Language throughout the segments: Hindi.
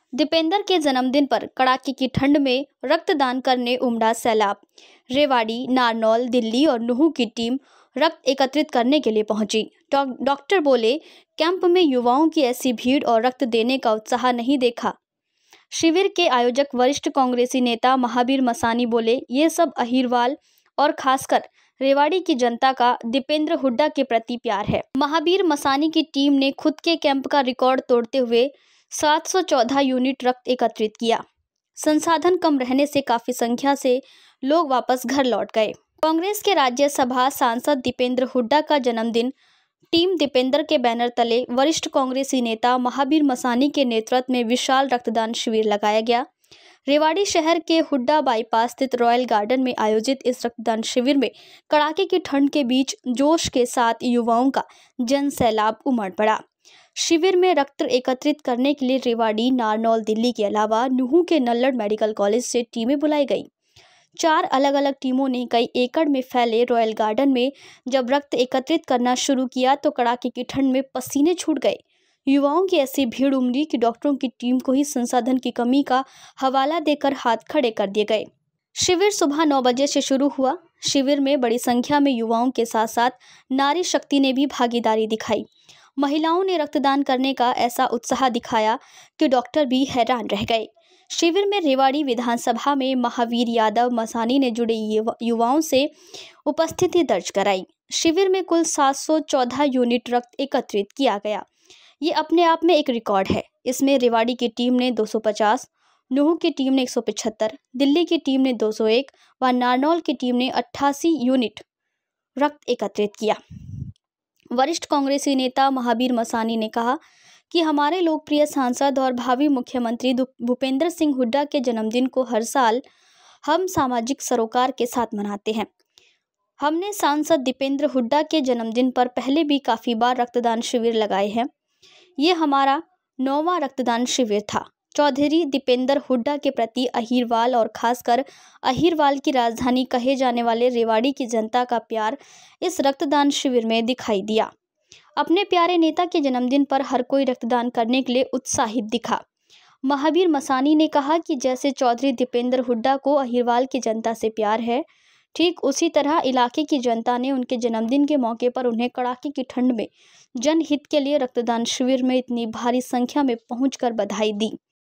दीपेंद्र के जन्मदिन पर कड़ाके की ठंड में रक्तदान करने उमड़ा सैलाब। रेवाड़ी, नारनौल, दिल्ली और नुहू की टीम रक्त एकत्रित करने के लिए पहुंची। डॉक्टर बोले, कैंप में युवाओं की ऐसी भीड़ और रक्त देने का उत्साह नहीं देखा। शिविर के आयोजक वरिष्ठ कांग्रेसी नेता महावीर मसानी बोले, ये सब अहिरवाल और खासकर रेवाड़ी की जनता का दीपेंद्र हुड्डा के प्रति प्यार है। महावीर मसानी की टीम ने खुद के कैंप का रिकॉर्ड तोड़ते हुए 714 यूनिट रक्त एकत्रित किया। संसाधन कम रहने से काफी संख्या से लोग वापस घर लौट गए। कांग्रेस के राज्यसभा सांसद दीपेंद्र हुड्डा का जन्मदिन टीम दीपेंद्र के बैनर तले वरिष्ठ कांग्रेसी नेता महावीर मसानी के नेतृत्व में विशाल रक्तदान शिविर लगाया गया। रेवाड़ी शहर के हुड्डा बाईपास स्थित रॉयल गार्डन में आयोजित इस रक्तदान शिविर में कड़ाके की ठंड के बीच जोश के साथ युवाओं का जन सैलाब उमड़ पड़ा। शिविर में रक्त एकत्रित करने के लिए रेवाड़ी, नारनौल, दिल्ली के अलावा नुहू के नल्लड़ मेडिकल कॉलेज से टीमें बुलाई गई। 4 अलग अलग टीमों ने कई एकड़ में फैले रॉयल गार्डन में जब रक्त एकत्रित करना शुरू किया तो कड़ाके की ठंड में पसीने छूट गए। युवाओं की ऐसी भीड़ उमड़ी कि डॉक्टरों की टीम को ही संसाधन की कमी का हवाला देकर हाथ खड़े कर दिए गए। शिविर सुबह 9 बजे से शुरू हुआ। शिविर में बड़ी संख्या में युवाओं के साथ साथ नारी शक्ति ने भी भागीदारी दिखाई। महिलाओं ने रक्तदान करने का ऐसा उत्साह दिखाया कि डॉक्टर भी हैरान रह गए। शिविर में रेवाड़ी विधानसभा में महावीर यादव मसानी ने जुड़े युवाओं से उपस्थिति दर्ज कराई। शिविर में कुल 714 यूनिट रक्त एकत्रित किया गया। ये अपने आप में एक रिकॉर्ड है। इसमें रेवाड़ी की टीम ने 250, नुहू की टीम ने 175, दिल्ली की टीम ने 201 व नारनौल की टीम ने 88 यूनिट रक्त एकत्रित किया। वरिष्ठ कांग्रेसी नेता महावीर मसानी ने कहा कि हमारे लोकप्रिय सांसद और भावी मुख्यमंत्री भूपेंद्र सिंह हुड्डा के जन्मदिन को हर साल हम सामाजिक सरोकार के साथ मनाते हैं। हमने सांसद दीपेंद्र हुड्डा के जन्मदिन पर पहले भी काफ़ी बार रक्तदान शिविर लगाए हैं। ये हमारा 9वां रक्तदान शिविर था। चौधरी दीपेंद्र हुड्डा के प्रति अहिरवाल और खासकर अहिरवाल की राजधानी कहे जाने वाले रेवाड़ी की जनता का प्यार इस रक्तदान शिविर में दिखाई दिया। अपने प्यारे नेता के जन्मदिन पर हर कोई रक्तदान करने के लिए उत्साहित दिखा। महावीर मसानी ने कहा कि जैसे चौधरी दीपेंद्र हुड्डा को अहिरवाल की जनता से प्यार है, ठीक उसी तरह इलाके की जनता ने उनके जन्मदिन के मौके पर उन्हें कड़ाके की ठंड में जनहित के लिए रक्तदान शिविर में इतनी भारी संख्या में पहुंचकर बधाई दी।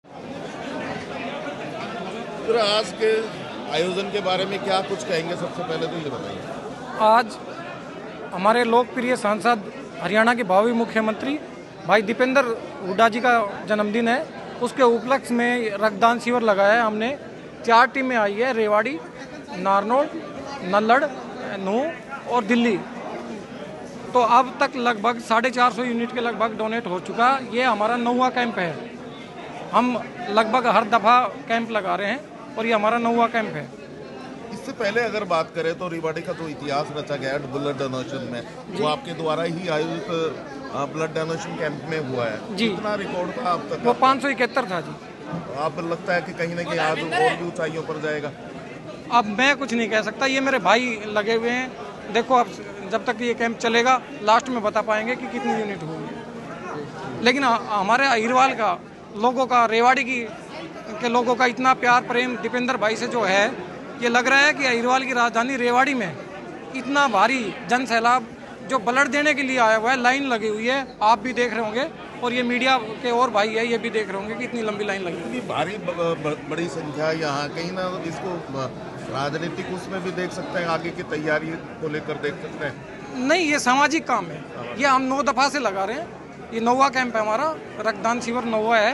आज के आयोजन के बारे में क्या कुछ कहेंगे? सबसे पहले तो ये बताइए। आज हमारे लोकप्रिय सांसद हरियाणा के भावी मुख्यमंत्री भाई दीपेंद्र हुड्डा जी का जन्मदिन है। उसके उपलक्ष्य में रक्तदान शिविर लगाया है हमने। 4 टीमें आई है, रेवाड़ी, नारनौल, नल्लड़, नुहू और दिल्ली। तो अब तक लगभग 450 यूनिट के लगभग डोनेट हो चुका। ये हमारा 9वां कैंप है। हम लगभग हर दफ़ा कैंप लगा रहे हैं और ये हमारा 9वां कैंप है। इससे पहले अगर बात करें तो रेवाड़ी का जो इतिहास रचा गया है ब्लड डोनेशन में, वो आपके द्वारा ही आयोजित ब्लड डोनेशन कैंप में हुआ है जी। कितना रिकॉर्ड था अब तक? वो 571 था जी। आप लगता है कि कहीं ना कहीं आज और भी ऊंचाइयों पर जाएगा? अब मैं कुछ नहीं कह सकता, ये मेरे भाई लगे हुए हैं। देखो अब जब तक ये कैंप चलेगा लास्ट में बता पाएंगे कि कितनी यूनिट होगी। लेकिन हमारे अहिरवाल का लोगों का, रेवाड़ी के लोगों का इतना प्यार प्रेम दीपेंद्र भाई से जो है, ये लग रहा है कि अहिरवाल की राजधानी रेवाड़ी में इतना भारी जन सैलाब जो ब्लड देने के लिए आया हुआ है, लाइन लगी हुई है। आप भी देख रहे होंगे और ये मीडिया के और भाई है, ये भी देख रहे होंगे कि इतनी लंबी लाइन लगी है। भारी बड़ी संख्या यहाँ, कहीं ना इसको राजनीतिक उसमें भी देख सकते हैं, आगे की तैयारी को लेकर देख सकते हैं। नहीं, ये सामाजिक काम है। ये हम 9 दफ़ा से लगा रहे हैं। ये 9वां कैंप है हमारा, रक्तदान शिविर 9वां है।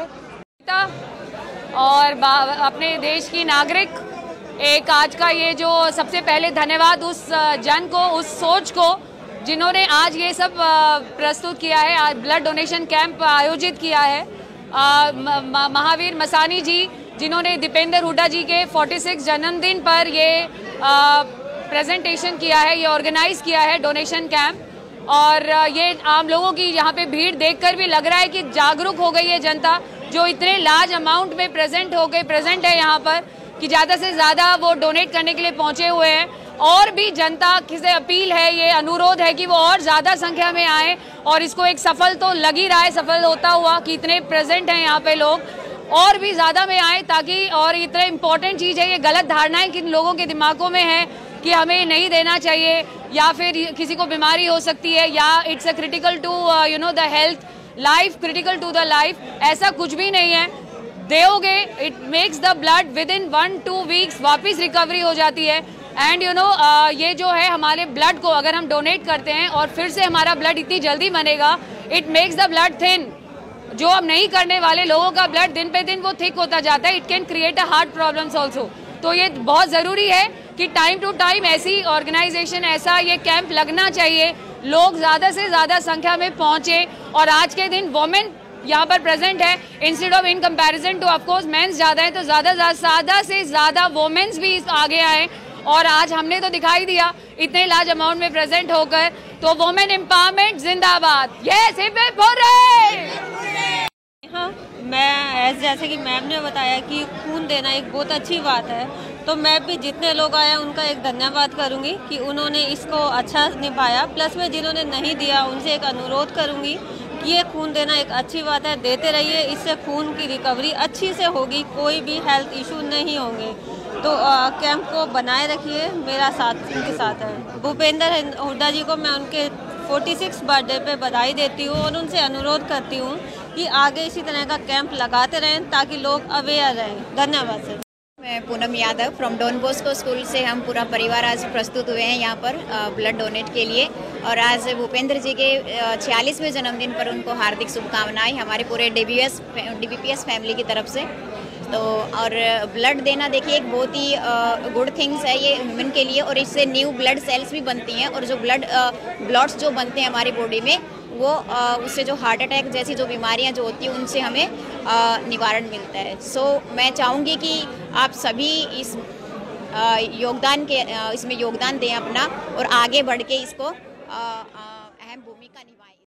और अपने देश की नागरिक, एक आज का ये जो सबसे पहले धन्यवाद उस जन को, उस सोच को जिन्होंने आज ये सब प्रस्तुत किया है, आज ब्लड डोनेशन कैंप आयोजित किया है। महावीर मसानी जी जिन्होंने दीपेंद्र हुड्डा जी के 46 जन्मदिन पर ये प्रेजेंटेशन किया है, ये ऑर्गेनाइज किया है डोनेशन कैंप। और ये आम लोगों की यहाँ पे भीड़ देखकर भी लग रहा है कि जागरूक हो गई है जनता, जो इतने लार्ज अमाउंट में प्रेजेंट है यहाँ पर कि ज़्यादा से ज़्यादा वो डोनेट करने के लिए पहुँचे हुए हैं। और भी जनता से अपील है, ये अनुरोध है कि वो और ज़्यादा संख्या में आए और इसको एक सफल तो लग ही रहा है, सफल होता हुआ कि इतने प्रेजेंट हैं यहाँ पे लोग। और भी ज़्यादा में आए, ताकि और इतना इम्पोर्टेंट चीज़ है, ये गलत धारणाएं किन लोगों के दिमागों में है कि हमें नहीं देना चाहिए, या फिर किसी को बीमारी हो सकती है, या it's a critical to you know the health, life critical to the life, ऐसा कुछ भी नहीं है। दोगे, it makes the blood within 1-2 weeks वापस रिकवरी हो जाती है। एंड यू नो ये जो है हमारे ब्लड को अगर हम डोनेट करते हैं और फिर से हमारा ब्लड इतनी जल्दी बनेगा, it makes the blood thin. जो अब नहीं करने वाले लोगों का ब्लड दिन पे दिन वो थिक होता जाता है, it can create a heart problems also. तो ये बहुत ज़रूरी है कि टाइम टू टाइम ऐसी ऑर्गेनाइजेशन, ऐसा ये कैंप लगना चाहिए, लोग ज़्यादा से ज़्यादा संख्या में पहुँचे। और आज के दिन वोमेन यहाँ पर प्रेजेंट है, instead of in comparison to of course men's ज़्यादा है, तो ज़्यादा से ज़्यादा वोमेन्स भी आगे आए। और आज हमने तो दिखाई दिया इतने लार्ज अमाउंट में प्रेजेंट होकर, तो वोमेन एम्पावरमेंट जिंदाबाद। Yes, hip hip hurray. हाँ, मैं जैसे कि मैम ने बताया कि खून देना एक बहुत अच्छी बात है, तो मैं भी जितने लोग आए उनका एक धन्यवाद करूंगी कि उन्होंने इसको अच्छा निभाया। प्लस में जिन्होंने नहीं दिया उनसे एक अनुरोध करूंगी कि ये खून देना एक अच्छी बात है, देते रहिए, इससे खून की रिकवरी अच्छी से होगी, कोई भी हेल्थ इशू नहीं होंगे। तो कैंप को बनाए रखिए, मेरा साथ उनके साथ है। भूपेंद्र हुड्डा जी को मैं उनके 46 बर्थडे पे बधाई देती हूँ और उनसे अनुरोध करती हूँ कि आगे इसी तरह का कैंप लगाते रहें ताकि लोग अवेयर रहें। धन्यवाद सर। मैं Poonam Yadav from Don Bosco school से, हम पूरा परिवार आज प्रस्तुत हुए हैं यहाँ पर ब्लड डोनेट के लिए। और आज भूपेंद्र जी के 46वें जन्मदिन पर उनको हार्दिक शुभकामनाएं हमारे पूरे DBPS फैमिली की तरफ से। तो और ब्लड देना देखिए एक बहुत ही गुड थिंग्स है ये ह्यूमन के लिए, और इससे न्यू ब्लड सेल्स भी बनती हैं, और जो ब्लड्स जो बनते हैं हमारी बॉडी में, वो उससे जो हार्ट अटैक जैसी जो बीमारियां जो होती हैं उनसे हमें निवारण मिलता है। सो मैं चाहूँगी कि आप सभी इस इसमें योगदान दें अपना, और आगे बढ़ के इसको अहम भूमिका